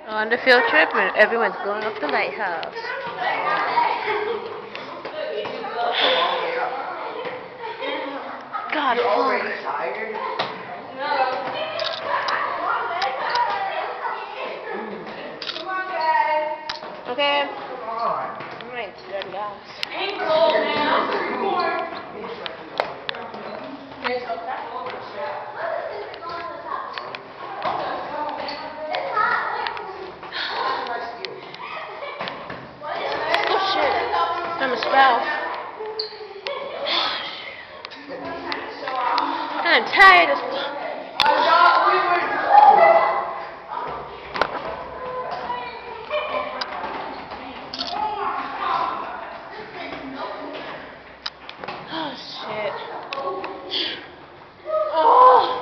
On the field trip, and everyone's going up the lighthouse. God, tired? Okay. Come on. I'm ready to go, guys. Ain't cold now. Oh shit. I'm a spouse. I'm tired as fuck. Oh shit. Oh.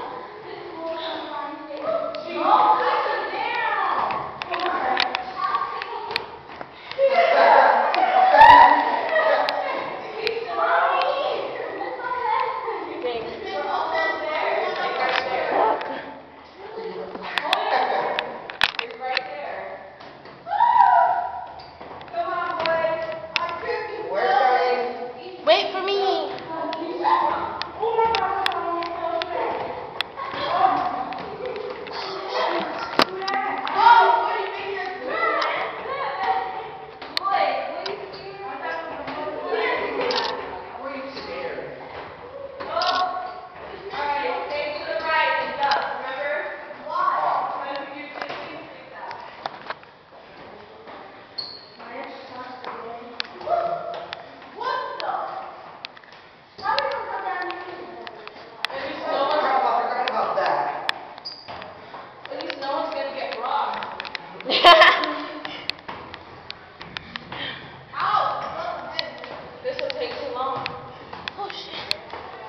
Wait for me. This will take too long. Oh shit.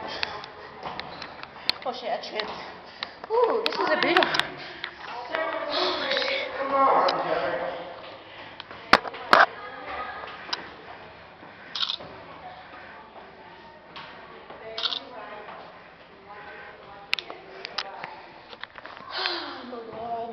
Oh shit, I tripped. Ooh, this is a big one. Oh shit. Come on, Jerry. Oh my god.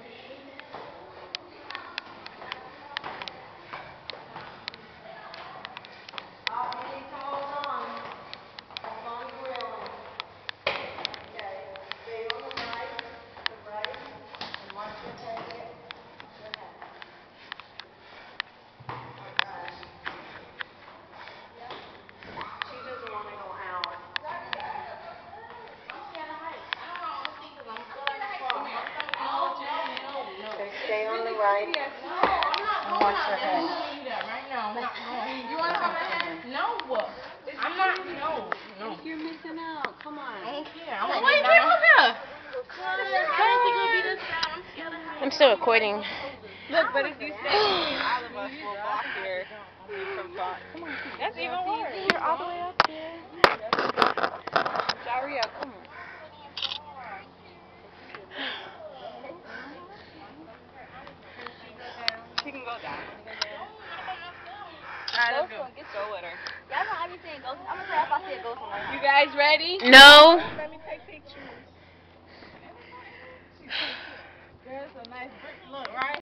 Stay on the right. And watch your head. Right now, I'm not going. You want to come ahead? No. I'm not. No. You're missing out. Come on. I don't care. I want to get down. I'm still recording. Look, but if you stay between all of us, we'll block your from thought. Come on. That's even worse. You're all the way up there. Daria, come on. She can go down. Alright, let's go. Go with her. Y'all know everything goes. I'm gonna say if I see a ghost on my house. You guys ready? No. Let me take pictures. There's a nice brick look, right?